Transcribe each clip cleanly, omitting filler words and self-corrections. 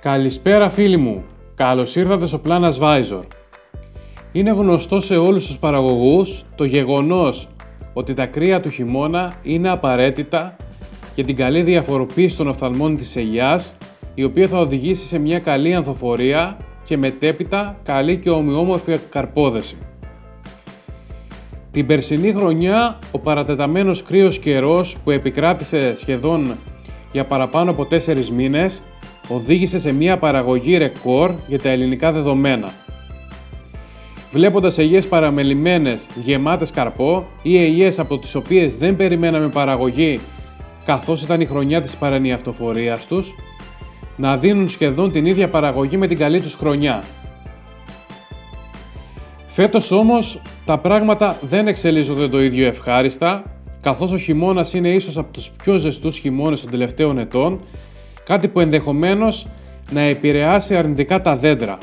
Καλησπέρα φίλοι μου, καλώς ήρθατε στο Plan Advisor. Είναι γνωστό σε όλους τους παραγωγούς το γεγονός ότι τα κρύα του χειμώνα είναι απαραίτητα για την καλή διαφοροποίηση των οφθαλμών της ελιάς, η οποία θα οδηγήσει σε μια καλή ανθοφορία και μετέπειτα καλή και ομοιόμορφη καρπόδεση. Την περσινή χρονιά ο παρατεταμένος κρύος καιρός που επικράτησε σχεδόν για παραπάνω από 4 μήνες οδήγησε σε μια παραγωγή ρεκόρ για τα ελληνικά δεδομένα. Βλέποντας ελιές παραμελημένες γεμάτες καρπό ή ελιές από τις οποίες δεν περιμέναμε παραγωγή καθώς ήταν η χρονιά της παρενιαυτοφορίας τους, να δίνουν σχεδόν την ίδια παραγωγή με την καλή τους χρονιά. Φέτος όμως τα πράγματα δεν εξελίσσονται το ίδιο ευχάριστα, καθώς ο χειμώνας είναι ίσως από τους πιο ζεστούς χειμώνες των τελευταίων ετών, κάτι που ενδεχομένως να επηρεάσει αρνητικά τα δέντρα.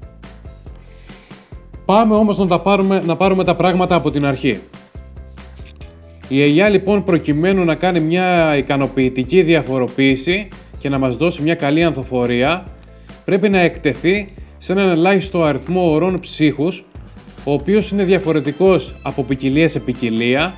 Πάμε όμως να πάρουμε τα πράγματα από την αρχή. Η ελιά λοιπόν, προκειμένου να κάνει μια ικανοποιητική διαφοροποίηση και να μας δώσει μια καλή ανθοφορία, πρέπει να εκτεθεί σε έναν ελάχιστο αριθμό ωρών ψύχους, ο οποίος είναι διαφορετικός από ποικιλία σε ποικιλία,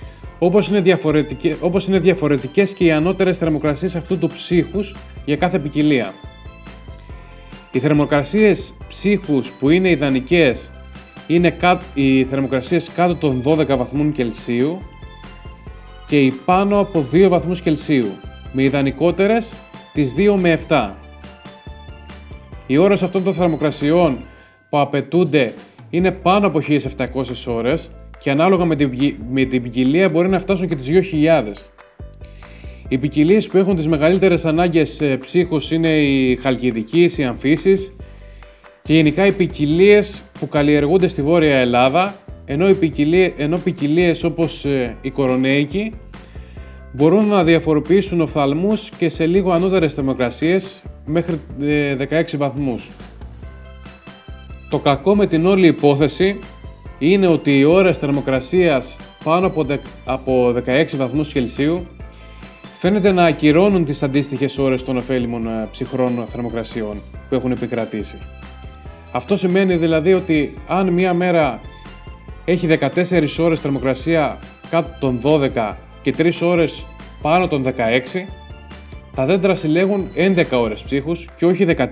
όπως είναι διαφορετικές και οι ανώτερες θερμοκρασίες αυτού του ψύχους για κάθε ποικιλία. Οι θερμοκρασίες ψύχους που είναι ιδανικές είναι οι θερμοκρασίες κάτω των 12 βαθμών Κελσίου και οι πάνω από 2 βαθμούς Κελσίου, με ιδανικότερες τις 2 με 7. Οι ώρες αυτών των θερμοκρασιών που απαιτούνται είναι πάνω από 1700 ώρες και ανάλογα με την ποικιλία μπορεί να φτάσουν και τις 2000. Οι ποικιλίες που έχουν τις μεγαλύτερες ανάγκες ψύχους είναι οι χαλκιδικής, οι αμφίσεις και γενικά οι ποικιλίες που καλλιεργούνται στη Βόρεια Ελλάδα, ενώ ποικιλίες όπως η κορονέικη μπορούν να διαφοροποιήσουν οφθαλμούς και σε λίγο ανώτερες θερμοκρασίες μέχρι 16 βαθμούς. Το κακό με την όλη υπόθεση είναι ότι οι ώρες θερμοκρασίας πάνω από 16 βαθμούς Κελσίου φαίνεται να ακυρώνουν τις αντίστοιχες ώρες των ωφέλιμων ψυχρών θερμοκρασιών που έχουν επικρατήσει. Αυτό σημαίνει δηλαδή ότι αν μία μέρα έχει 14 ώρες θερμοκρασία κάτω των 12 και 3 ώρες πάνω των 16, τα δέντρα συλλέγουν 11 ώρες ψύχους και όχι 14.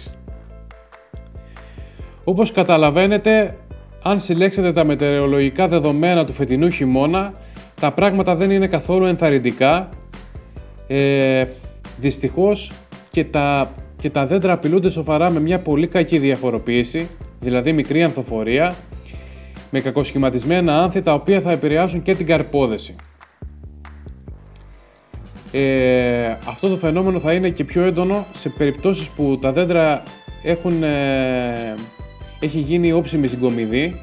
Όπως καταλαβαίνετε, αν συλλέξετε τα μετεωρολογικά δεδομένα του φετινού χειμώνα, τα πράγματα δεν είναι καθόλου ενθαρρυντικά. Δυστυχώς και τα δέντρα απειλούνται σοβαρά με μια πολύ κακή διαφοροποίηση, δηλαδή μικρή ανθοφορία, με κακοσχηματισμένα άνθη τα οποία θα επηρεάσουν και την καρπόδεση. Αυτό το φαινόμενο θα είναι και πιο έντονο σε περιπτώσεις που τα δέντρα έχει γίνει όψιμη συγκομιδή,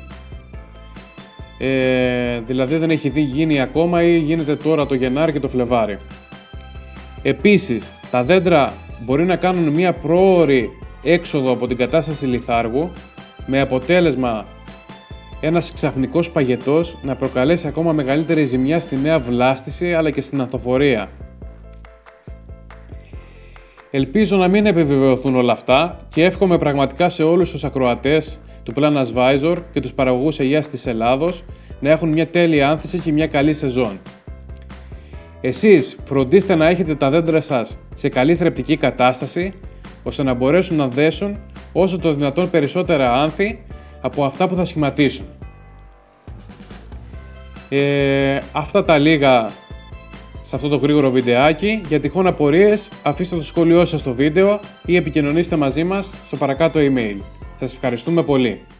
δηλαδή δεν έχει γίνει ακόμα ή γίνεται τώρα το Γενάρη και το Φλεβάρι. Επίσης, τα δέντρα μπορεί να κάνουν μια πρόωρη έξοδο από την κατάσταση λιθάργου, με αποτέλεσμα ένας ξαφνικός παγετός να προκαλέσει ακόμα μεγαλύτερη ζημιά στη νέα βλάστηση αλλά και στην ανθοφορία. Ελπίζω να μην επιβεβαιωθούν όλα αυτά και εύχομαι πραγματικά σε όλους τους ακροατές του Plan Advisor και τους παραγωγούς ελιάς της Ελλάδος να έχουν μια τέλεια άνθηση και μια καλή σεζόν. Εσείς φροντίστε να έχετε τα δέντρα σας σε καλή θρεπτική κατάσταση, ώστε να μπορέσουν να δέσουν όσο το δυνατόν περισσότερα άνθη από αυτά που θα σχηματίσουν. Αυτά τα λίγα σε αυτό το γρήγορο βιντεάκι. Για τυχόν απορίες, αφήστε το σχόλιο σας στο βίντεο ή επικοινωνήστε μαζί μας στο παρακάτω email. Σας ευχαριστούμε πολύ.